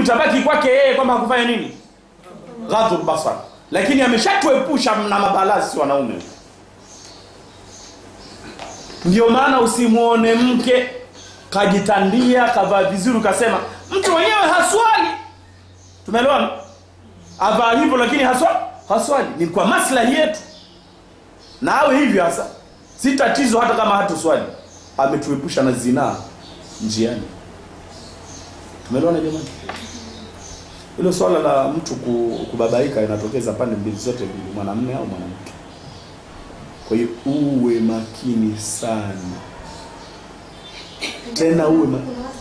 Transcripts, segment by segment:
itabaki kwake yeye kwamba hakufanya nini? Ghadhul basar. Lakini ameshatuepusha na mabalasi wanaume. Ndio maana usimuone mke kajitandia, kavaa vizuri, ukasema mtu mwenyewe haswali. Tumeelewana? Avaa hivyo lakini haswali. Ni kwa maslahi yetu. Na awe hivyo hasa. Si tatizo hata kama hatuswali. Ametuepusha na zinaa njiani. Tumeelewana jamani? Hilo swala la mtu kubabaika inatokeza pande mbili zote mbili, mwanamume au mwanamke. Kwa hiyo uwe makini sana. Tena uwe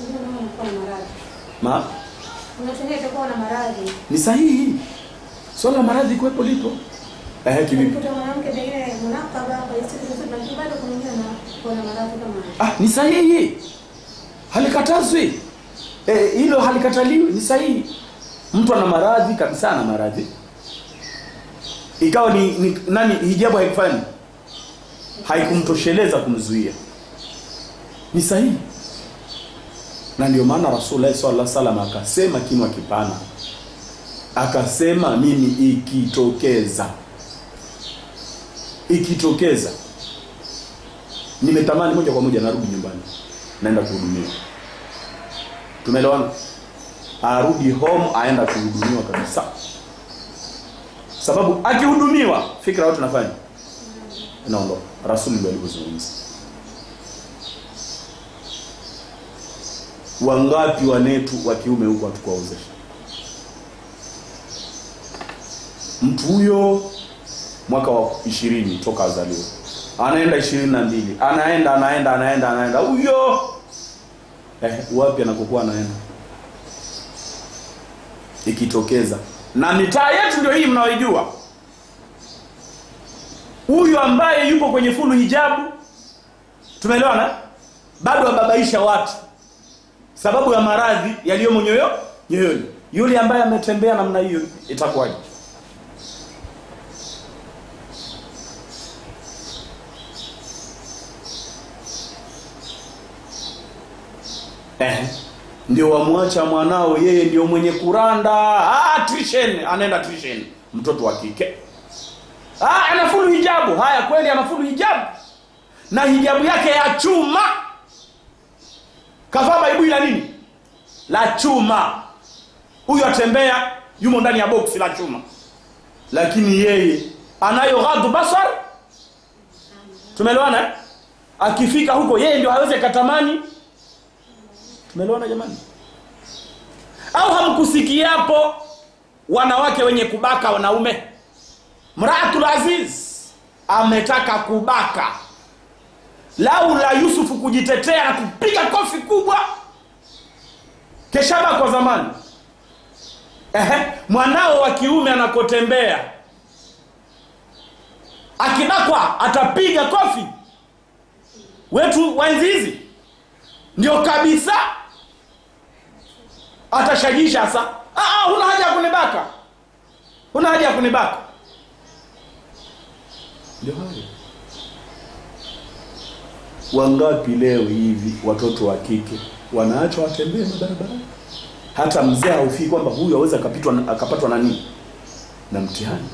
unataka na maradhi. Ni sahihi. Swala la maradhi kuwepo lipo. Kivipi? Mtu mwanamke pengine munakaba kwa hiyo bado kuna maradhi kama ni sahihi. Halikatazwi. Hilo halikataliwi, ni sahihi. Mtu ana maradhi kabisa, ana maradhi. Ikawa ni nani hijabu haikufanya? Haikumtosheleza kumzuia. Ni sahihi. Na ndio maana Rasulullah sallallahu alaihi wasallam akasema kinwa kipana. Akasema mimi ikitokeza nimetamani moja kwa moja narudi nyumbani, naenda kuhudumiwa. Tumeelewana? Arudi home, aenda kuhudumiwa kabisa. Sababu akihudumiwa fikra watu nafanya naondoka. Rasulullah ndiye alizungumza. Wangapi wanetu wa kiume huko hatukuwaozesha? Mtu huyo mwaka wa 20 toka azaliwa, anaenda 22, anaenda huyo wapi anakokuwa anaenda? Ikitokeza na mitaa yetu ndio hii mnaoijua, huyo ambaye yupo kwenye fulu hijabu, tumeelewana, bado ababaisha watu sababu ya maradhi yaliyomo nyoyoni. Yule ambaye ametembea namna hiyo itakuwaje? Ndio wamwacha mwanao, yeye ndio mwenye kuranda. Tuition, anaenda tuition, mtoto wa kike. Anafulu hijabu. Haya, kweli anafulu hijabu. Na hijabu yake ya chuma. Kavaa baibui la nini? La chuma. Huyu atembea yumo ndani ya box la chuma. Lakini yeye anayo ghadhu basar. Tumeelewana? Akifika huko yeye ndio hawezi katamani. Tumeelewana jamani? Au hamkusikiapo wanawake wenye kubaka wanaume? Mraatul Aziz ametaka kubaka. Laula Yusufu kujitetea na kupiga kofi kubwa, keshaba kwa zamani. Mwanao wa kiume anakotembea akibakwa atapiga kofi. Wetu waenzizi ndio kabisa atashajisha sasa. Huna haja ya kunibaka. Huna haja ya kunibaka. Ndio hayo. Wangapi leo hivi watoto wa kike wanaacha watembee barabarani? Hata mzee haufiki kwamba huyu aweza akapatwa na nini? Na mtihani.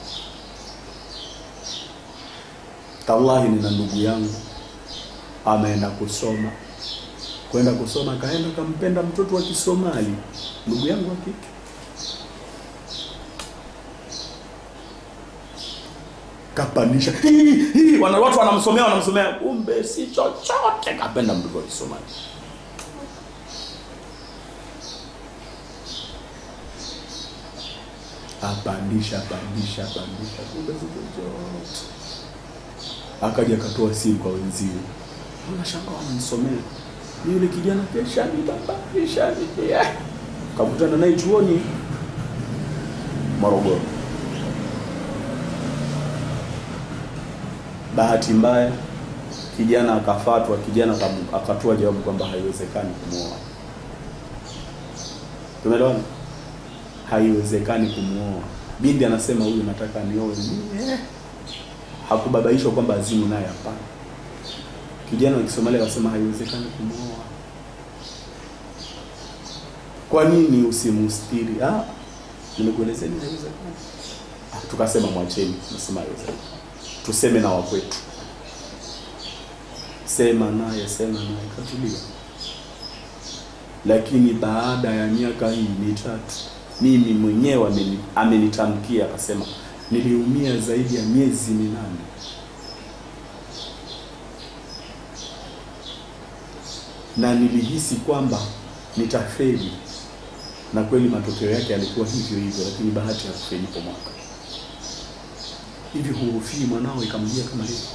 Tallahi nina ndugu yangu ameenda kusoma. Kwenda kusoma kaenda kampenda mtoto wa Kisomali, ndugu yangu wa kike. Kapandisha. Watu wanamsomea, kumbe si chochote, kapenda mtoto wa Kisomali. Apandisha kumbe si chochote. Akaja akatoa siri kwa wenzio. Wanashangaa wanamsomea. Ni yule kijana kesha ni baba, kesha ni kakutana naye chuoni Morogoro. Bahati mbaya kijana akafatwa, akatoa jawabu kwamba haiwezekani kumuoa. Tumeelewana? Haiwezekani kumuoa. Binti anasema huyu nataka nioe. Hakubabaishwa kwamba azimu naye hapana. Kijana wa Kisomali akasema haiwezekani kumuoa. Kwa nini usimustiri? Nimekuelezea inaweza. Tukasema mwacheni, tunasema haiwezekani. Tuseme na wakwetu. Sema naye katulia. Lakini baada ya miaka hii mitatu, mimi mwenyewe amenitamkia akasema niliumia zaidi ya miezi 8. Na nilihisi kwamba nitafeli. Na kweli matokeo yake yalikuwa hivyo, lakini bahati ya kufeli kwa mwaka. Hivi huhofii mwanao ikamjia kama hivi?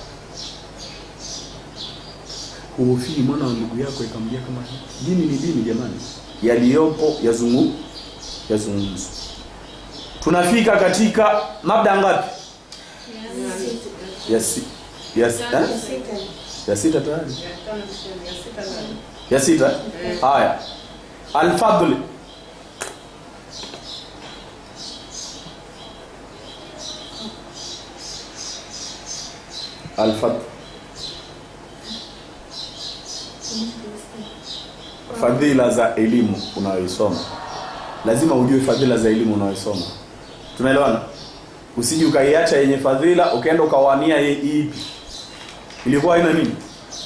Huhofii mwana wa ndugu yako ikamjia kama hivi? Dini ni dini jamani. Yaliyopo yazungumzwa. Tunafika katika mabda ngapi? Ya sita tayari. Ya sita? Haya. Al-fadl. Al-fadl. Fadhila za elimu unayosoma. Lazima ujue fadhila za elimu unayosoma. Tumeelewana? Usije ukaiacha yenye fadhila ukaenda ukawania ipi. Ilikuwa ina nini?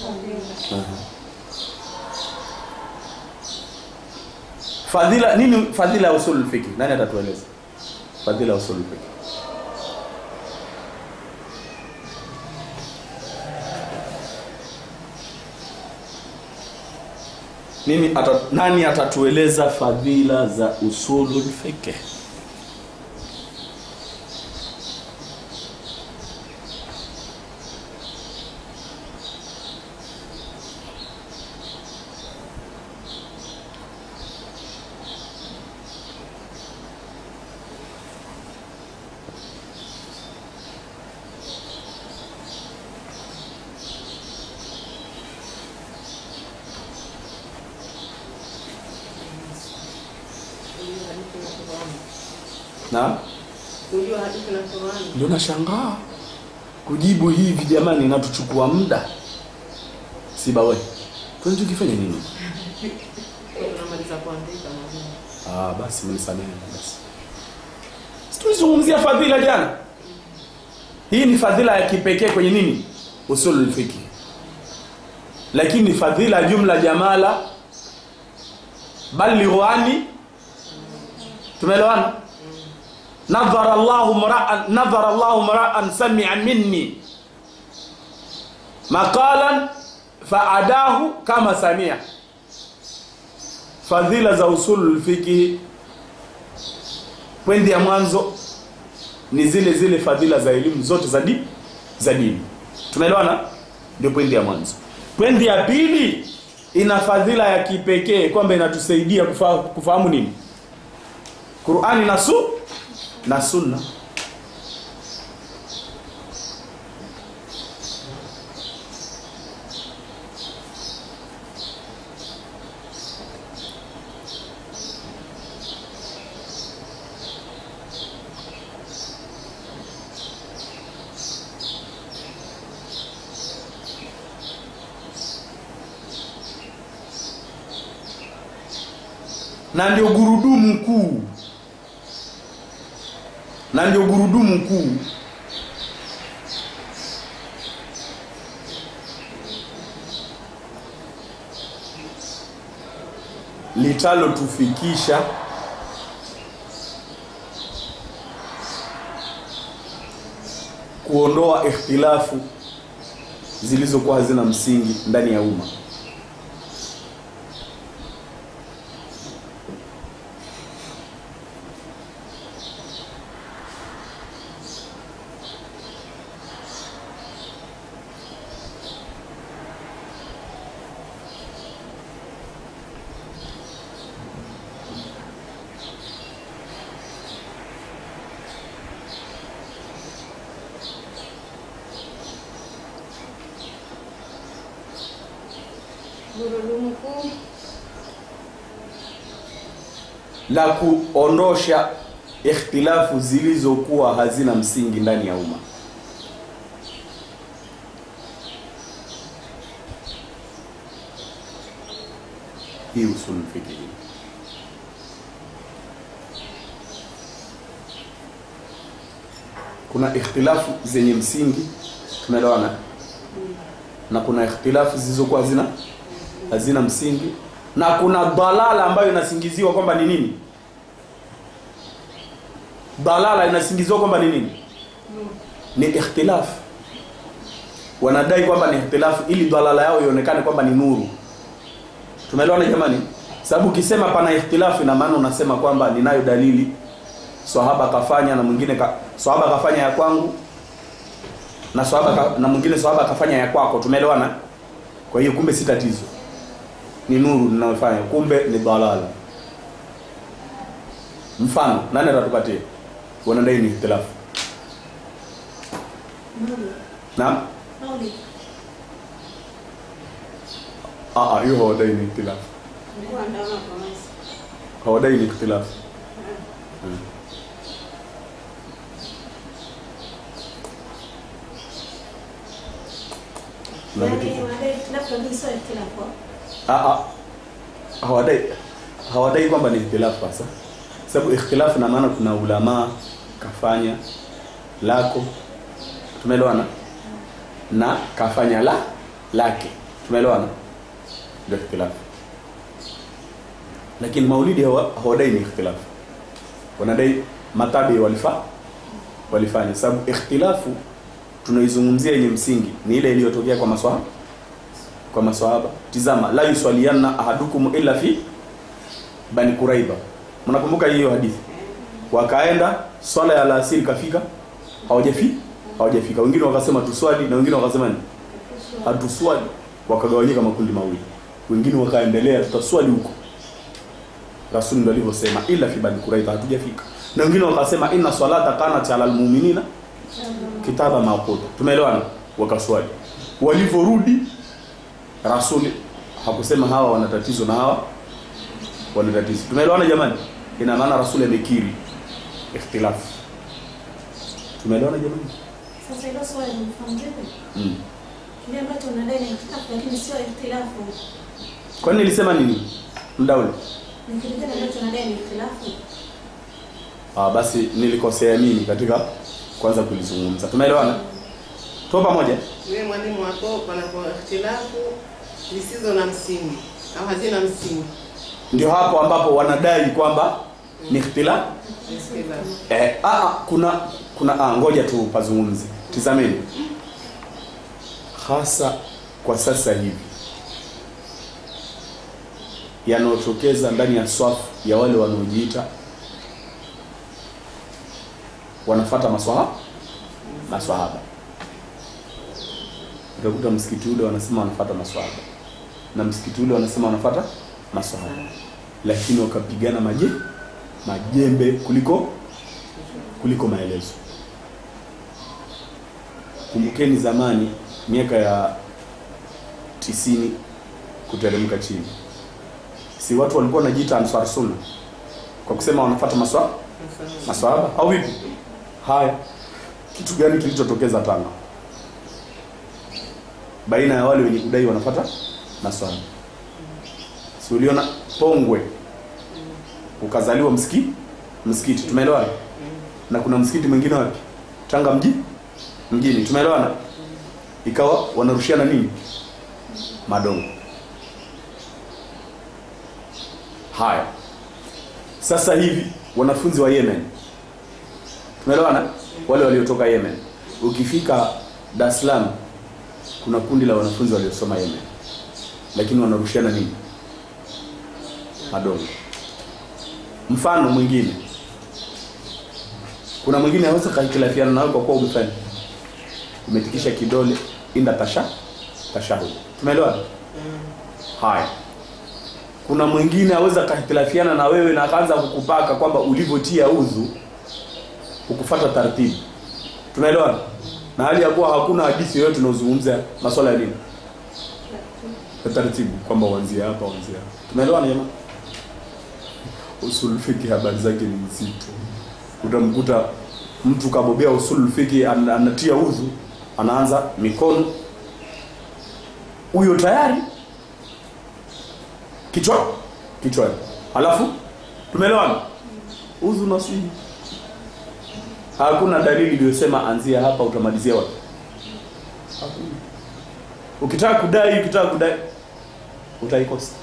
Fadhila nini? Fadhila ya usul fiqh. Nani atatueleza? Fadhila ya usul fiqh. Nani atatueleza fadhila za usulul fiqh? Na kujua hadithi na Qur'an. Ndio nashangaa kujibu hivi jamani, natuchukua muda. Sibawe. Tunachokifanya nini? Tunamaliza kuandika. Basi mnisamehe basi. Situzungumzia fadhila jana. Hii ni fadhila ya kipekee kwenye nini? Usulul fiqh. Lakini fadhila jumla jamala balighani. Tumeelewana? Nadhara Allahu mara'an sami'a minni maqalan fa'adahu kama sami'a. Fadhila za usulul fiqh pwendi ya mwanzo ni zile fadhila za elimu zote za dini. Tumeelewana? Ndio pwendi ya mwanzo. Pwendi ya pili ina fadhila ya kipekee kwamba inatusaidia kufahamu nini? Qur'ani na sunna. Na ndio gurudumu kuu. Litalo tufikisha kuondoa ikhtilafu zilizokuwa hazina msingi ndani ya umma. La kuondosha ikhtilafu zilizokuwa hazina msingi ndani ya umma. Hii usul fiqh. kuna ikhtilafu zenye msingi, tumeelewana, na kuna ikhtilafu zilizokuwa hazina msingi, na kuna dalala ambayo inasingiziwa kwamba ni nini? Dalala inasingiziwa kwamba ni nini? Ni ikhtilafu. Wanadai kwamba ni ikhtilafu ili dalala yao ionekane kwamba ni nuru. Tumeelewana jamani? Sababu ukisema pana ikhtilafu ina maana unasema kwamba ninayo dalili, sahaba kafanya na mwingine sahaba kafanya ya kwangu, na mwingine sahaba kafanya ya kwako. Tumeelewana? Kwa hiyo kumbe si tatizo, ni nuru ninayofanya, kumbe ni dalala. Mfano nani atatupatie? Wanadai ni ikhtilafu. Naam? Hiyo hawadai ni ikhtilafu. Hawadai ni ikhtilafu. Hawadai kwamba ni ikhtilafu sasa. Sababu ikhtilafu na maana kuna ulama kafanya lako, tumeelewana, na kafanya lake, tumeelewana, ndio ikhtilafu. Lakini maulidi hawadai ni ikhtilafu. Wanadai matabi walifanya. Sababu ikhtilafu tunaizungumzia yenye msingi ni ile iliyotokea kwa maswahaba. Tizama, la yuswaliyanna ahadukum illa fi Bani Quraiba. Mnakumbuka hiyo hadithi? Wakaenda swala ya alasiri kafika, hawajafika. Wengine wakasema tuswali na wengine wakasema ni hatuswali. Wakagawanyika makundi mawili. Wengine wakaendelea tutaswali huko. Rasul ndio alivyosema illa fi Bani Quraiba, hatujafika. Na wengine wakasema inna salata kanat ala almu'minina kitaba mawquta. Tumeelewana? Wakaswali. Walivorudi Rasul hakusema hawa wana tatizo na hawa wana tatizo. Tumeelewana jamani? Ina maana Rasul amekiri ikhtilafu. Tumeelewana jamani? Sasa hilo swali mfahamu. Kile ambacho unadai ni ikhtilafu lakini sio ikhtilafu. Kwa nini nilisema nini? Mdauli. Ni kile ambacho unadai ni ikhtilafu. Basi nilikosea mimi katika kwanza kulizungumza. Tumeelewana? Tupo pamoja? Wewe mwalimu wako pana kwa ikhtilafu zisizo na msingi au hazina msingi. Ndio hapo ambapo wanadai kwamba ni ikhtilafu. Kuna ngoja tu pazungumze. Tizameni. Hasa kwa sasa hivi yanayotokeza ndani ya swafu ya wale wanaojiita wanafuata maswahaba. Utakuta msikiti ule wanasema wanafuata maswahaba, na msikiti ule wanasema wanafuata maswahaba, lakini wakapigana majembe kuliko maelezo. Kumbukeni zamani miaka ya 90 kuteremka chini, si watu walikuwa wanajiita Ansar Sunna kwa kusema wanafuata maswahaba au vipi? Haya, kitu gani kilichotokeza Tanga baina ya wale wenye kudai wanafuata maswahaba? Si uliona Pongwe ukazaliwa msikiti, tumeelewana? Na kuna msikiti mwingine wapi? Tanga mjini, tumeelewana? Ikawa wanarushiana nini? Madongo. Haya, sasa hivi wanafunzi wa Yemen, tumeelewana, wale waliotoka Yemen, ukifika Dar es Salaam kuna kundi la wanafunzi waliosoma Yemen, lakini wanarushiana nini? Madongo. Mfano mwingine, kuna mwingine hawezi kahitilafiana nawe kwa kuwa umetikisha kidole inda tashahud. Tumeelewana? Haya, kuna mwingine aweza kahitilafiana na wewe na akaanza kukupaka kwamba ulivyotia udhu ukufuata taratibu. Tunaelewana? Na hali ya kuwa hakuna hadithi yoyote inayozungumzia masuala ya dini taratibu kwamba uanzie hapa. Tumeelewana jamaa? Usul fiqh habari zake ni nzito. Utamkuta mtu kabobea usul fiqh anatia udhu, anaanza mikono, huyo tayari kichwa. Alafu tumeelewana? Udhu nasihi. Hakuna dalili iliyosema anzia hapa utamalizia wapi. Hakuna. Ukitaka kudai utaikosa.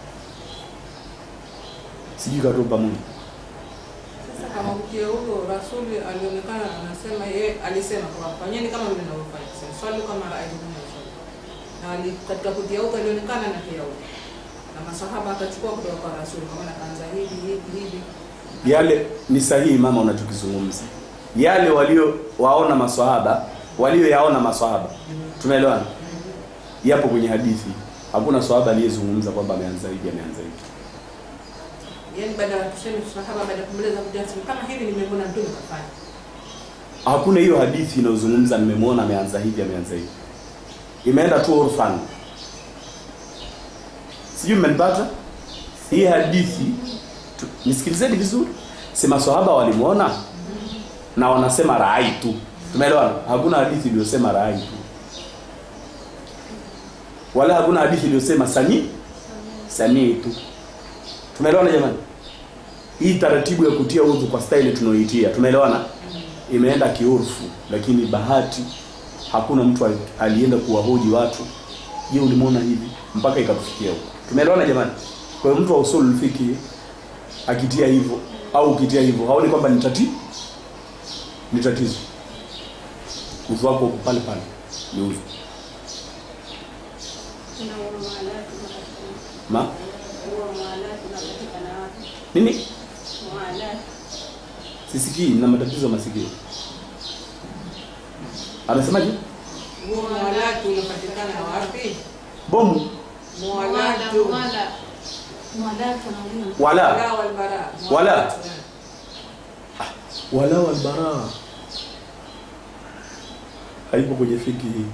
Sijui katoba Mungu. Sasa kama mkio huo Rasuli alionekana anasema yeye alisema kwa fanyeni kama vile ninavyofanya. Swali kama aidumia swali. Na katika kutia huko alionekana na pia huko. Na masahaba akachukua kutoka kwa Rasuli kama anaanza hivi. Yale ni sahihi mama unachokizungumza. Yale waona maswahaba. Tumeelewana? Yapo kwenye hadithi. Hakuna swahaba aliyezungumza kwamba ameanza hivi. Yaani baada ya kusema sahaba baada kumleza kujasi kama hivi nimemwona mtume kafanya. Hakuna hiyo hadithi inayozungumza nimemwona ameanza hivi. Imeenda tu urfan. Sijui mmenipata? Hii hadithi nisikilizeni vizuri. Sema swahaba walimuona na wanasema rai tu. Tumeelewana? Hakuna hadithi iliyosema rai tu. Wala hakuna hadithi iliyosema sami tu. Tumeelewana jamani? Hii taratibu ya kutia udhu kwa style tunaoitia, tumeelewana? Imeenda kiurfu, lakini bahati hakuna mtu alienda kuwahoji watu, je, ulimuona hivi mpaka ikakufikia huko. Tumeelewana jamani? Kwa hiyo mtu wa usul fiki akitia hivyo au ukitia hivyo, haoni kwamba ni tatizo. Udhu wako pale ni udhu. Nini? Sisikii na matatizo masikio. Amesemaje? Mualatu unapatikana wapi? Bomu. Wala wal bara. Haipo kwenye fiki hii.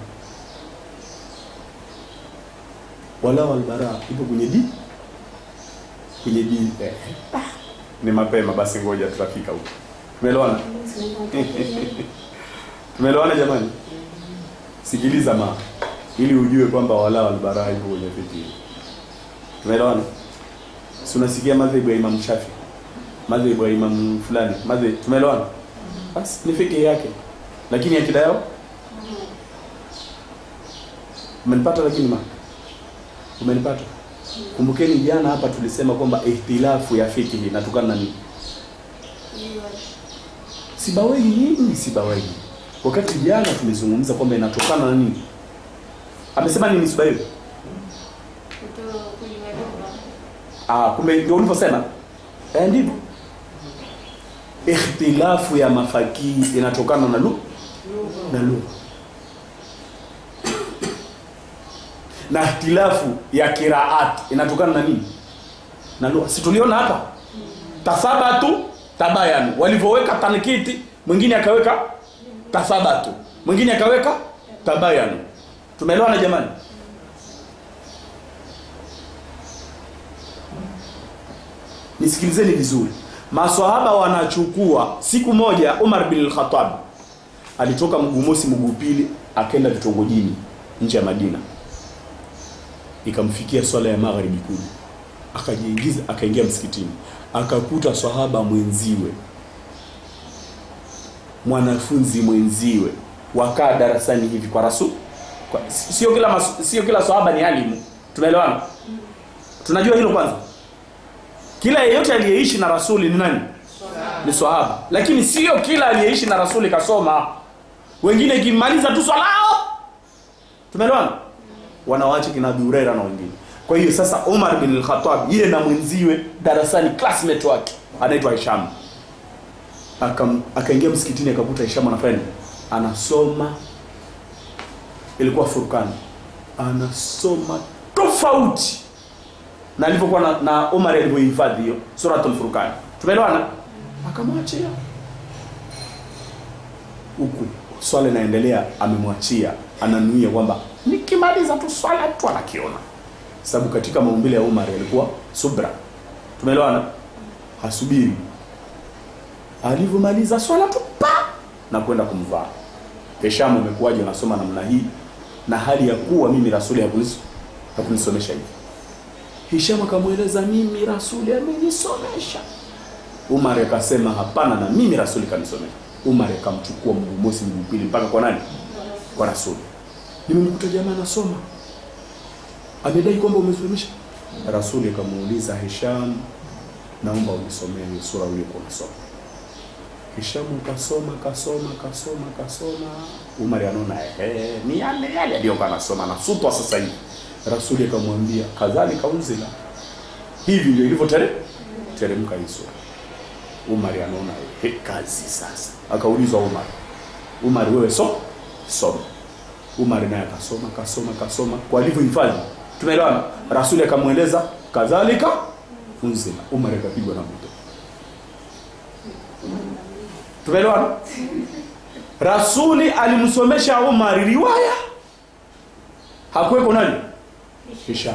Wala wal bara ipo kwenye dini. Ni mapema basi, ngoja tutafika huko. Tumeelewana? Tumeelewana jamani? Sikiliza ili ujue kwamba wala albara ipo kwenye fiki. Tumeelewana? Si unasikia madhehebu ya Imam Shafi, madhehebu ya Imam fulani, tumeelewana? Basi ni fiki yake. Lakini akida yao umenipata? Lakini umenipata? Kumbukeni jana hapa tulisema kwamba ihtilafu ya fiqh inatokana na nini? Sibawahi. Wakati jana tumezungumza kwamba inatokana na nini? Amesema nini Sibawahi? Kumbe ndio ulivyosema. Ndivyo. Ihtilafu ya mafaki inatokana na lugha. Na ihtilafu ya qiraat inatokana na nini? Na lugha. Si tuliona hapa? Tathabatu tabayanu. Walivyoweka tankiti, mwingine akaweka tathabatu, mwingine akaweka tabayanu. Tumeelewana jamani? Nisikilizeni vizuri. Maswahaba wanachukua siku moja Umar bin al-Khattab alitoka mguu mosi mguu pili akaenda vitongojini nje ya Madina. Ikamfikia swala ya magharibi kule. Akaingia msikitini. Akakuta swahaba mwenziwe, mwanafunzi mwenziwe wakaa darasani hivi kwa Rasul. Sio kila swahaba ni alimu. Tumeelewana? Tunajua hilo kwanza. Kila yeyote aliyeishi na Rasuli ni nani? Ni swahaba. Lakini sio kila aliyeishi na Rasuli kasoma. Wengine kimaliza tu swalao. Tumeelewana? Wanawaacha kina Abu Huraira na wengine. Kwa hiyo sasa Umar bin al-Khattab yeye na mwenziwe darasani, classmate wake anaitwa Hisham. Akaingia msikitini akakuta Hisham anafanya anasoma, ilikuwa Furqan. Anasoma tofauti na alivyokuwa na Umar alivyohifadhi hiyo suratul Furqan. Tumeelewana? Akamwachia. Huku swala inaendelea, amemwachia, ananuia kwamba nikimaliza tu swala tu anakiona. Sababu katika maumbile ya Umar yalikuwa subra. Tumeelewana? Hasubiri. Alivyomaliza swala tu na kwenda kumvaa. Hisham, umekuwaje unasoma namna hii na hali ya kuwa mimi Rasuli hakunisomesha hivi? Hisham akamueleza, mimi Rasuli amenisomesha. Umar akasema hapana, na mimi Rasuli kanisomesha. Umar akamchukua mguu mosi mguu pili mpaka kwa nani? Kwa Rasuli. Nimemkuta jamaa anasoma, amedai kwamba umesomesha. Rasuli akamuuliza, Hisham, naomba unisomee hiyo sura uliyokuwa unasoma. Hisham kasoma. Umar anaona ni yale aliyokuwa anasoma na sutwa sasa hivi. Rasuli akamwambia, kadhalika unzila, hivi ndio ilivyoteremka hiyo sura. Umar anaona kazi sasa. Akaulizwa Umar wewe soma. Umar naye akasoma kwa alivyohifadhi. Tumeelewana? Rasuli akamueleza kadhalika unzila. Umar akapigwa na moto. Tumeelewana? Rasuli alimsomesha Umar riwaya, hakuweko nani? Hisham.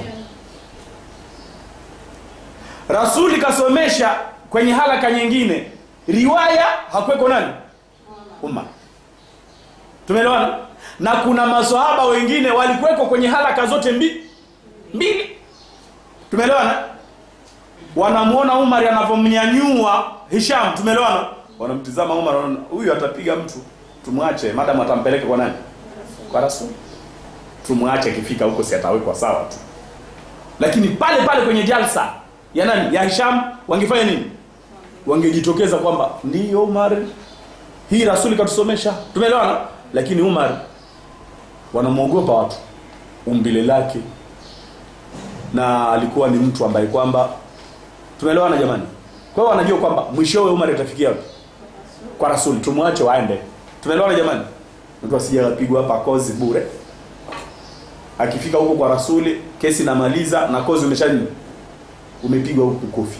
Rasuli kasomesha kwenye halaka nyingine riwaya, hakuweko nani? Umar. Tumeelewana? Na kuna maswahaba wengine walikuweko kwenye halaka zote mbili. Tumeelewana? Wanamuona Umar anavomnyanyua Hisham, tumeelewana? Wanamtizama Umar, wanaona huyu atapiga mtu, tumwache madam atampeleka kwa nani? Kwa Rasul. Tumwache, akifika huko si atawekwa sawa tu. Lakini pale kwenye jalsa ya nani? Ya Hisham, wangefanya nini? Wangejitokeza kwamba ndio Umar, hii Rasuli katusomesha. Tumeelewana? Lakini Umar wanamuogopa watu, umbile lake, na alikuwa ni mtu ambaye kwamba, tumeelewana jamani? Kwa hiyo wanajua kwamba mwishowe Umar atafikia wapi? Kwa Rasuli. Tumwache waende. Tumeelewana jamani? Mtu asije apigwa hapa kozi bure. Akifika huko kwa Rasuli, kesi namaliza na kozi umepigwa huko kofi.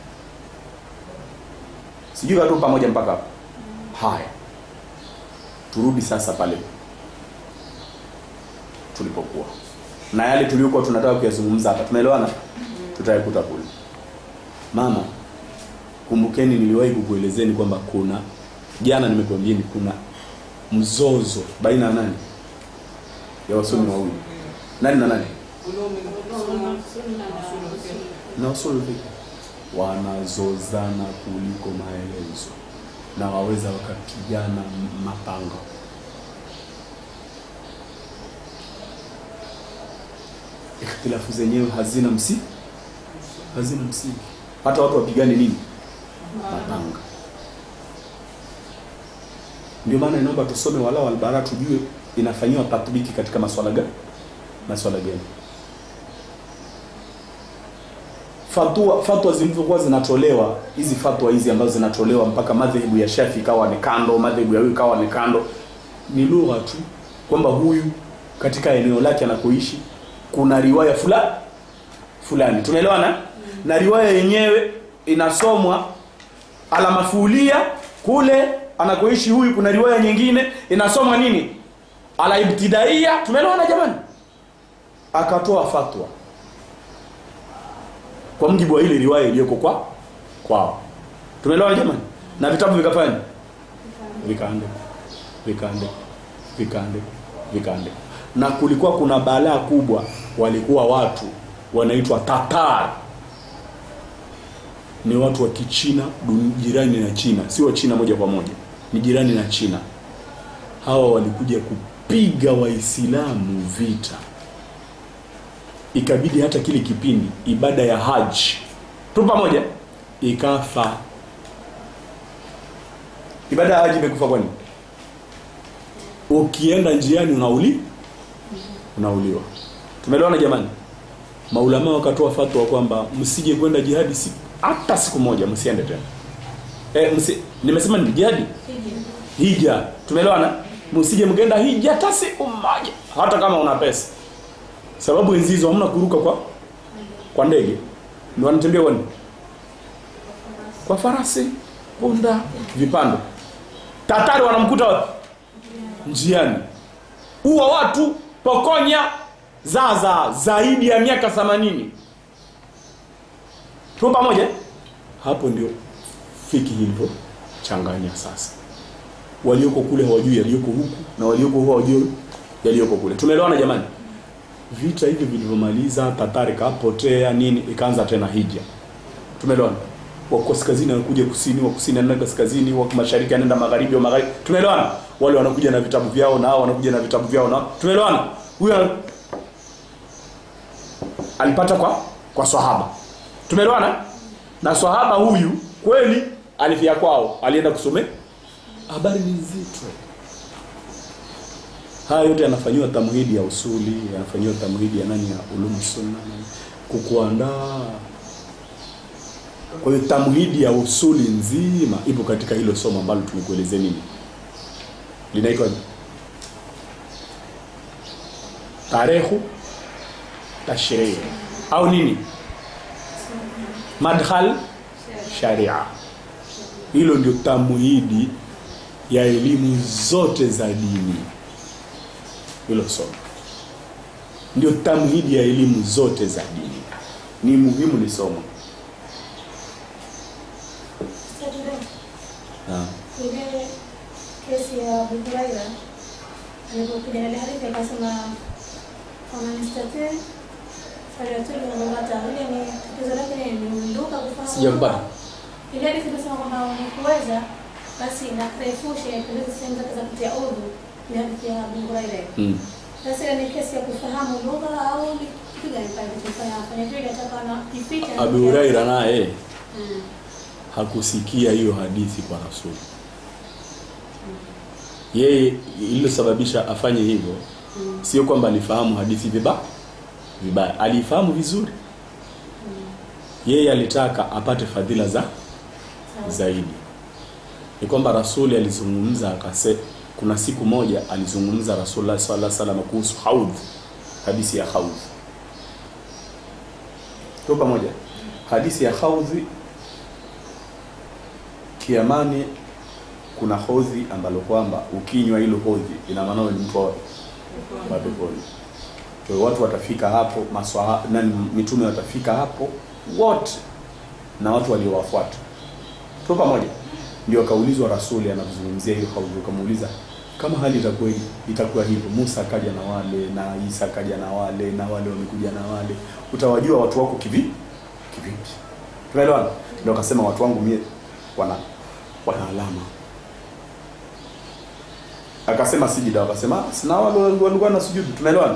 Sijui watu pamoja mpaka hapo. Haya. Turudi sasa pale tulipokuwa. Na yale tuliokuwa tunataka kuyazungumza hapa. Tumeelewana? Tutayakuta kule. Mama, kumbukeni niliwahi kukuelezeni kwamba jana nimekuambieni kuna mzozo baina ya nani? Ya wasomi wawili. Nani na nani? Na wasomi wanazozana kuliko maelezo, na waweza wakapigana mapanga. Ikhtilafu zenyewe hazina msingi. Hata watu wapigane nini? Mapanga. Ndio maana inaomba tusome walau al-bara, tujue inafanywa tatbiki katika masuala gani. Fatwa zilizokuwa zinatolewa, hizi fatwa hizi ambazo zinatolewa mpaka madhehebu ya Shafi kawa ni kando, madhehebu ya huyu kawa ni kando, ni lugha tu kwamba huyu katika eneo lake anakoishi kuna riwaya fulani. Tumeelewana? Na riwaya yenyewe inasomwa ala mafulia, kule anakoishi huyu kuna riwaya nyingine inasomwa nini? Ala ibtidaia. Tumeelewana jamani? Akatoa fatwa kwa mujibu wa ile riwaya iliyoko kwao. Tumeelewana jamani? Na vitabu vikafanya vikande. Na kulikuwa kuna balaa kubwa, walikuwa watu wanaitwa Tatar. Ni watu wa Kichina, jirani na China, si wa China moja kwa moja, ni jirani na China. Hawa walikuja kupiga Waislamu vita. Ikabidi hata kile kipindi ibada ya haji tu pamoja ikafa. Ibada ya haji imekufa kwani? Ukienda njiani unauliwa. Tumeelewana jamani? Maulama wakatoa fatwa kwamba msije kwenda jihadi hata siku moja, msiende tena. Nimesema ni jihadi? Hija. Tumeelewana? Msije mkaenda hija hata siku moja, hata kama una pesa. Sababu enzi hizo hamna kuruka kwa ndege. Ndio wanatembea kwa farasi, punda, vipando. Tatari wanamkuta wapi? Njiani. Uwa watu, pokonya zaidi ya miaka 80. Tu pamoja. Hapo ndio fiki hivyo changanya sasa. Walioko kule hawajui yaliyoko huku, na walioko huko hawajui yaliyoko kule. Tumeelewana jamani? Vita hivi vilivyomaliza, Tatari kapotea nini, ikaanza tena hija. Tumeelewana? wa kaskazini anakuja kusini, wa kusini anaenda kaskazini, wa mashariki anaenda magharibi, wa magharibi. Tumeelewana? Wale wanakuja na vitabu vyao na hao wanakuja na vitabu vyao na tumeelewana? Huyu alipata kwa swahaba. Tumeelewana? Na swahaba huyu kweli alifia kwao, alienda kusome habari nzito. Haya yote yanafanywa tamhidi ya usuli, yanafanywa tamhidi ya nani, ya ulum sunna, kukuandaa. Kwa hiyo tamhidi ya usuli nzima ipo katika hilo somo ambalo tumekuelezea nini. Linaitwa tarehu tashrii au nini? Madkhal sharia. Hilo ndio tamhidi ya elimu zote za dini. Hilo somo ndio tamhidi ya elimu zote za dini. Ni muhimu ni somo. Ile kesi ya Abu Huraira alipokuja na hadithi akasema ananistatia fariatuli na mata ile ni tatizo lake ni nduka kufahamu. Sijapata. Ile hadithi inasema kwamba unaweza basi na refushe kuweza sehemu zake za kutia udhu ni hadithi ya Abu Huraira. Sasa ni kesi ya kufahamu lugha au kitu gani pale kufanya vile atakana ificha. Abu Huraira naye hakusikia hiyo hadithi kwa Rasul. Yeye ililosababisha afanye hivyo sio kwamba alifahamu hadithi vibaya, alifahamu vizuri. Yeye alitaka apate fadhila zaidi. Ni kwamba Rasul alizungumza akase, kuna siku moja alizungumza Rasulullah sallallahu alaihi wasallam kuhusu haudh, hadithi ya haudh. Tupo pamoja? Hadithi ya haudh, kiamani kuna hodhi ambalo kwamba ukinywa hilo hodhi ina maana ni mtu wa peponi. Kwa hiyo watu watafika hapo, mitume watafika hapo wote na watu waliowafuata. Tupo pamoja? Ndio kaulizwa Rasuli anazungumzia hiyo hodhi, kamuuliza kama hali itakuwa hivyo, Musa akaja na wale na Isa akaja na wale na wale wamekuja na wale, utawajua watu wako kivipi? Tunaelewana? Ndio akasema watu wangu mie wana alama. Akasema sijida, akasema sina wale walikuwa na sujudu. Tumeelewana?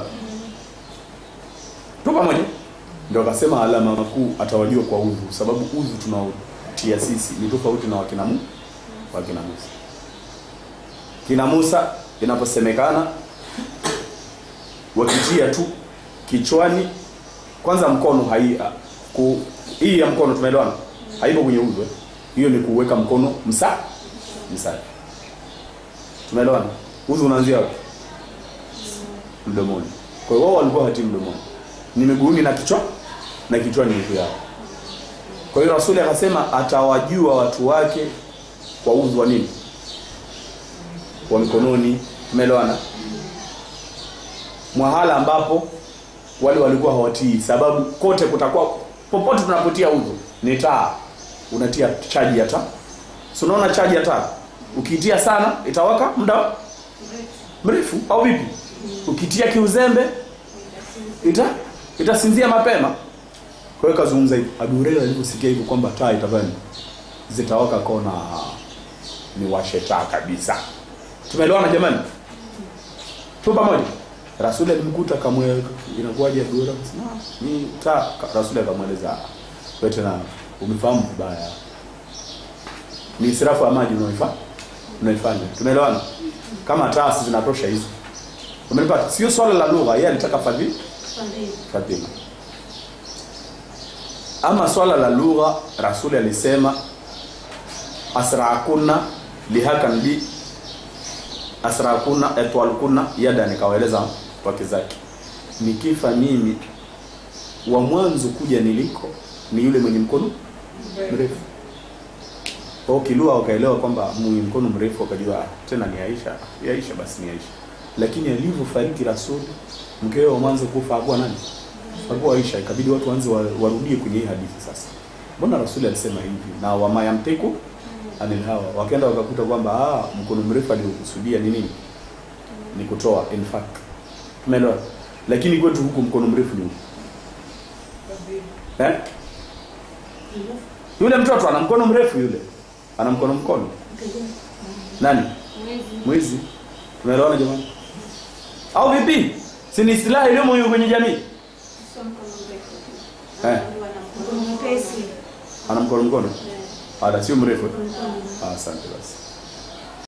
Tupo pamoja? Ndio akasema alama makuu atawajua kwa udhu, sababu udhu tunaotia sisi ni tofauti na wakina Musa. Kina Musa inaposemekana wakitia tu kichwani, kwanza mkono hii ya mkono tumeelewana? Haipo kwenye udhu. Hiyo ni kuweka mkono msafi. Tumeelewana? Udhu unaanzia wapi? Mdomoni. Kwa hiyo wao walikuwa hati mdomoni. Ni miguuni na kichwani udhu yao. Kwa hiyo Rasuli akasema atawajua watu wake kwa udhu wa nini? Wa mikononi. Tumeelewana? Mwahala ambapo wale walikuwa hawatii, sababu kote kutakuwa popote tunapotia udhu ni taa. Unatia chaji ya taa. So unaona chaji ya taa, ukitia sana itawaka muda mrefu au vipi? Ukitia kiuzembe itasinzia mapema. Kwa hiyo kazungumza hivi. Abu Hurairah aliposikia hivyo kwamba taa itavani zitawaka kona, ni washe taa kabisa. Tumeelewana jamani? Tupo pamoja? Rasuli alimkuta kamwe, inakuwaje Abu Hurairah? Ni taa. Rasuli akamweleza, wewe tena umefahamu vibaya. Ni israfu ya maji unaifanya. Tumeelewana? Kama taa zinatosha hizo. Umenipata? Sio swala la lugha, yeye alitaka fadhila. Ama swala la lugha, Rasuli alisema asra'kunna lihakan bi asra'kunna atwalkunna yada, nikawaeleza wake zake. Nikifa mimi wa mwanzo kuja niliko ni yule mwenye mkono mrefu. Kwa kilua wakaelewa kwamba mwenye mkono mrefu, wakajua tena ni Aisha basi ni Aisha. Lakini alivyofariki Rasuli, mkewe wa mwanzo kufa hakuwa nani? Hakuwa Aisha. Ikabidi watu waanze warudie kwenye hii hadithi sasa. Mbona Rasuli alisema hivi? Na wama yamteku anil hawa. Wakaenda wakakuta kwamba mkono mrefu aliokusudia ni nini? Ni kutoa infaq. Tumeelewa? Lakini kwetu huku mkono mrefu ni Yule mtoto ana mkono mrefu yule. Ana mkono. Nani? Mwizi. Tumeelewana jamani? Au vipi? Si ni silaha ile moyo kwenye jamii? Ana mkono. Sio mrefu. Asante basi.